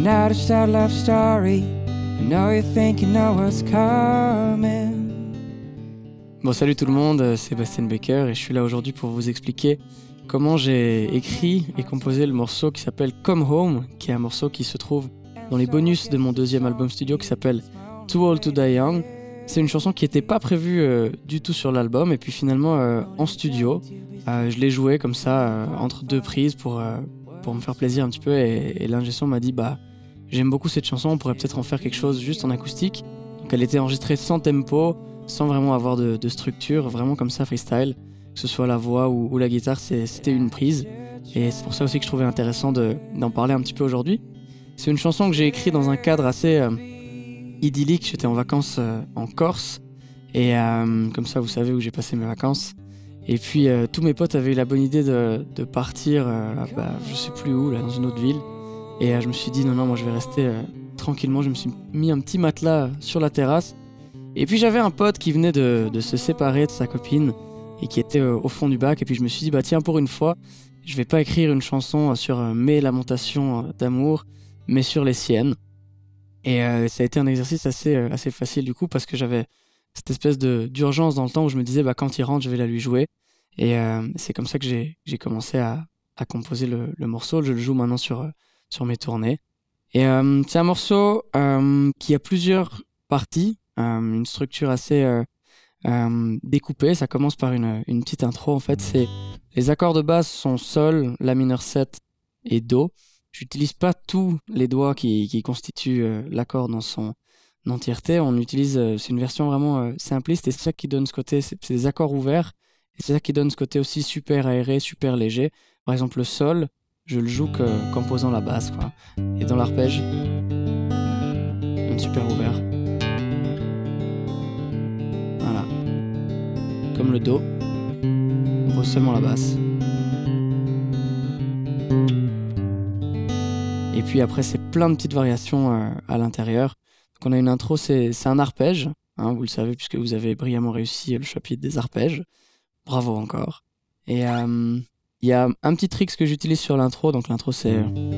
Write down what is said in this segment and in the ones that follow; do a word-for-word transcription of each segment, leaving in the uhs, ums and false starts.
now to start a love story. I know you think you know what's coming. Bon, salut tout le monde, c'est Bastien Baker et je suis là aujourd'hui pour vous expliquer comment j'ai écrit et composé le morceau qui s'appelle Come Home, qui est un morceau qui se trouve dans les bonus de mon deuxième album studio qui s'appelle Too Old to Die Young. C'est une chanson qui n'était pas prévue euh, du tout sur l'album et puis finalement euh, en studio, euh, je l'ai jouée comme ça euh, entre deux prises pour, euh, pour me faire plaisir un petit peu et, et l'ingé son m'a dit bah j'aime beaucoup cette chanson, on pourrait peut-être en faire quelque chose juste en acoustique. Donc elle était enregistrée sans tempo, sans vraiment avoir de, de structure, vraiment comme ça freestyle, que ce soit la voix ou, ou la guitare, c'est, c'était une prise et c'est pour ça aussi que je trouvais intéressant de, d'en parler un petit peu aujourd'hui. C'est une chanson que j'ai écrite dans un cadre assez euh, idyllique. J'étais en vacances euh, en Corse et euh, comme ça vous savez où j'ai passé mes vacances et puis euh, tous mes potes avaient eu la bonne idée de, de partir euh, bah, je sais plus où, là, dans une autre ville et euh, je me suis dit non non moi je vais rester euh, tranquillement. Je me suis mis un petit matelas sur la terrasse et puis j'avais un pote qui venait de, de se séparer de sa copine et qui était euh, au fond du bac et puis je me suis dit bah tiens pour une fois je vais pas écrire une chanson sur euh, mes lamentations euh, d'amour mais sur les siennes. Et euh, ça a été un exercice assez, euh, assez facile du coup parce que j'avais cette espèce de, d'urgence dans le temps où je me disais bah, quand il rentre je vais la lui jouer et euh, c'est comme ça que j'ai, j'ai commencé à, à composer le, le morceau. Je le joue maintenant sur, sur mes tournées et euh, c'est un morceau euh, qui a plusieurs parties, euh, une structure assez euh, euh, découpée. Ça commence par une, une petite intro en fait. C'est, les accords de base sont Sol, La mineur sept et Do. J'utilise pas tous les doigts qui, qui constituent euh, l'accord dans son entièreté. On utilise, euh, c'est une version vraiment euh, simpliste et c'est ça qui donne ce côté, c'est, c'est des accords ouverts et c'est ça qui donne ce côté aussi super aéré, super léger. Par exemple le Sol, je le joue que, qu'en posant la basse, quoi. Et dans l'arpège, un super ouvert. Voilà. Comme le Do, on pose seulement la basse. Et puis après, c'est plein de petites variations euh, à l'intérieur. Donc on a une intro, c'est, c'est un arpège, hein, vous le savez puisque vous avez brillamment réussi le chapitre des arpèges. Bravo encore. Et il euh, y a un petit trick que j'utilise sur l'intro. Donc l'intro, c'est...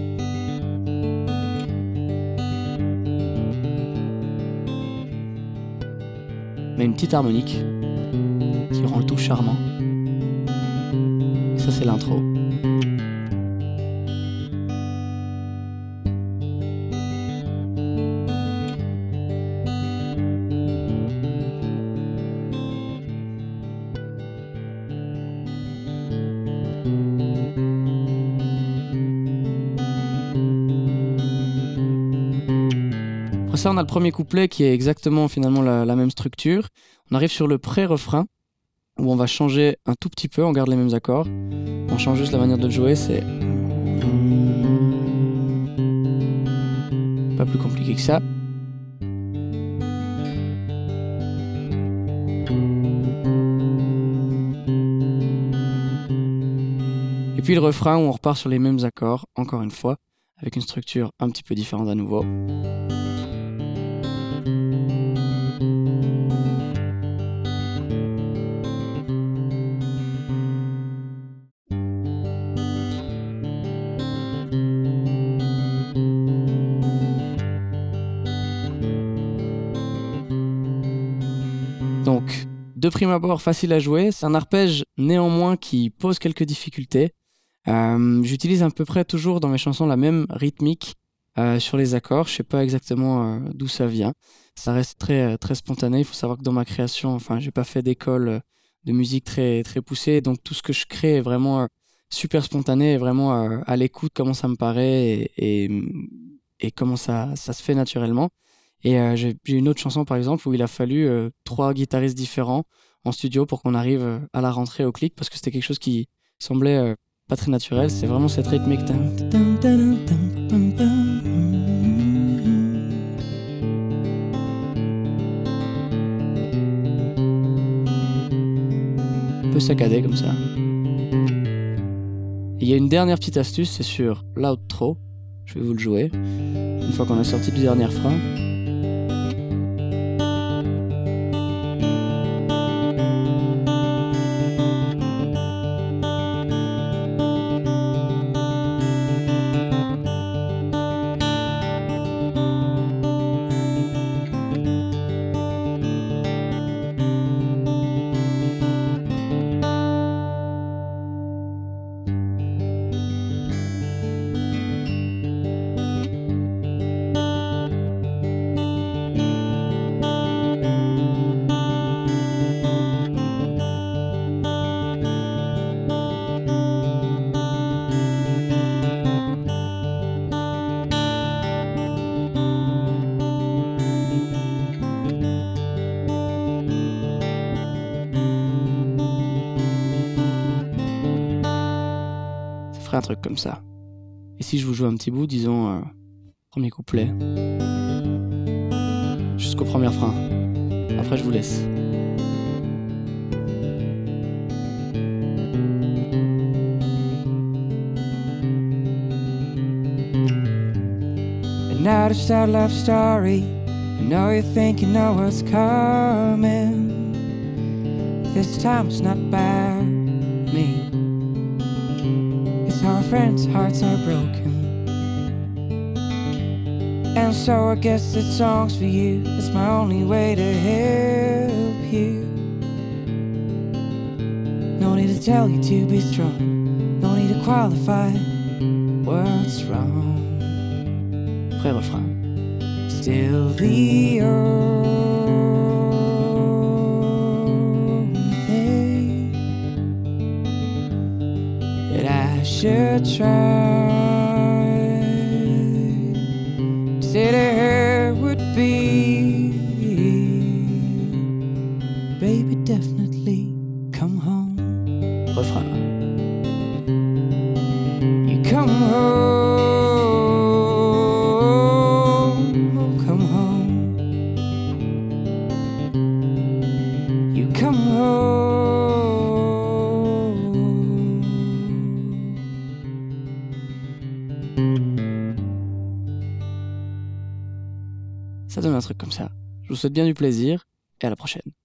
mais une petite harmonique qui rend le tout charmant. Et ça, c'est l'intro. Après ça, on a le premier couplet qui est exactement finalement la, la même structure. On arrive sur le pré-refrain où on va changer un tout petit peu, on garde les mêmes accords. On change juste la manière de le jouer, c'est pas plus compliqué que ça. Et puis le refrain où on repart sur les mêmes accords, encore une fois, avec une structure un petit peu différente à nouveau. Donc, de prime abord, facile à jouer. C'est un arpège néanmoins qui pose quelques difficultés. Euh, j'utilise à peu près toujours dans mes chansons la même rythmique euh, sur les accords. Je sais pas exactement euh, d'où ça vient. Ça reste très, très spontané. Il faut savoir que dans ma création, enfin, j'ai pas fait d'école de musique très, très poussée. Donc, tout ce que je crée est vraiment euh, super spontané et vraiment euh, à l'écoute, comment ça me paraît et, et, et comment ça, ça se fait naturellement. Et euh, j'ai, j'ai une autre chanson par exemple où il a fallu euh, trois guitaristes différents en studio pour qu'on arrive euh, à la rentrée au clic parce que c'était quelque chose qui semblait euh, pas très naturel. C'est vraiment cette rythmique. Un peu saccadé comme ça. Il y a une dernière petite astuce, c'est sur l'outro. Je vais vous le jouer. Une fois qu'on a sorti du dernier frein. ferait un truc comme ça. Et si je vous joue un petit bout, disons, euh, premier couplet, jusqu'au premier refrain. Après, je vous laisse. Now to start a love story. I know you think you know what's coming. This time it's not about me. It's how our friends' hearts are broken. And so I guess this song's for you. It's my only way to help you. No need to tell you to be strong. No need to qualify what's wrong. Refrain. Still the only thing that I should try to say to her would be, baby, definitely come home. Refrain. You come home. Come home. Ça donne un truc comme ça. Je vous souhaite bien du plaisir et à la prochaine.